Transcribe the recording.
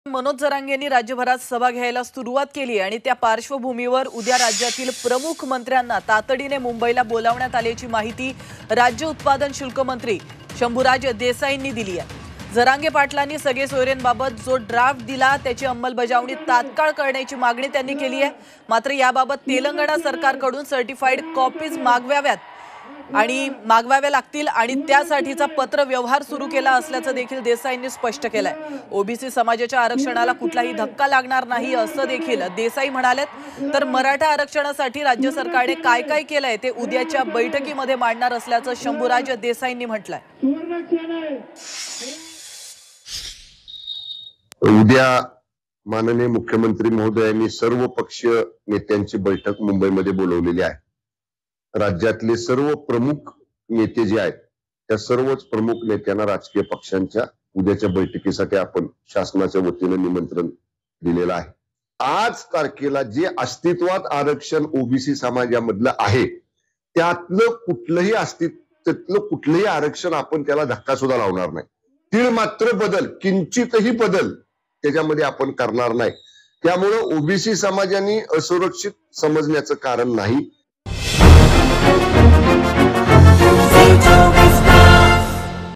मनोज जरांगेंनी राज्यभरात सभा घ्यायला सुरुवात केली आणि त्या पार्श्वभूमीवर उद्या राज्यातील प्रमुख मंत्र्यांना तातडीने मुंबईला बोलावण्यात आल्याची माहिती राज्य उत्पादन शुल्क मंत्री शंभूराज देसाईंनी दिली आहे। जरांगे पाटलांनी सगळे सोयरेंबाबत जो ड्राफ्ट दिला त्याची अंमलबजावणी तात्काळ करण्याची मागणी त्यांनी केली आहे। मात्र याबाबत तेलंगणा सरकारकडून सर्टिफाईड कॉपीज मागवाव्या लागतील आणि त्यासाठीचा पत्र व्यवहार सुरू केला असल्याचं देखील देसाईंनी स्पष्ट केलंय। ओबीसी समाजाच्या आरक्षणाला कुठलाही धक्का लागणार नाही असं देखील देसाई म्हणालेत। तर मराठा आरक्षणासाठी राज्य सरकारने काय काय केलंय ते उद्याच्या बैठकीमध्ये मांडणार असल्याचं शंभूराज देसाईंनी म्हटलंय। उद्या माननीय मुख्यमंत्री महोदयांनी सर्व पक्षीय नेत्यांची बैठक मुंबईमध्ये बोलवलेली आहे। राज्यातले सर्व प्रमुख नेते जे आहेत त्या सर्वच प्रमुख नेत्यांना राजकीय पक्षांच्या उद्याच्या बैठकीसाठी आपण शासनाच्या वतीने निमंत्रण दिलेलं आहे। आज तारखेला जे अस्तित्वात आरक्षण ओबीसी समाजामधलं आहे त्यातलं कुठलंही आरक्षण आपण त्याला धक्का सुद्धा लावणार नाही। तीळ मात्र बदल किंचितही बदल त्याच्यामध्ये आपण करणार नाही। त्यामुळे ओबीसी समाजाने असुरक्षित समजण्याचं कारण नाही।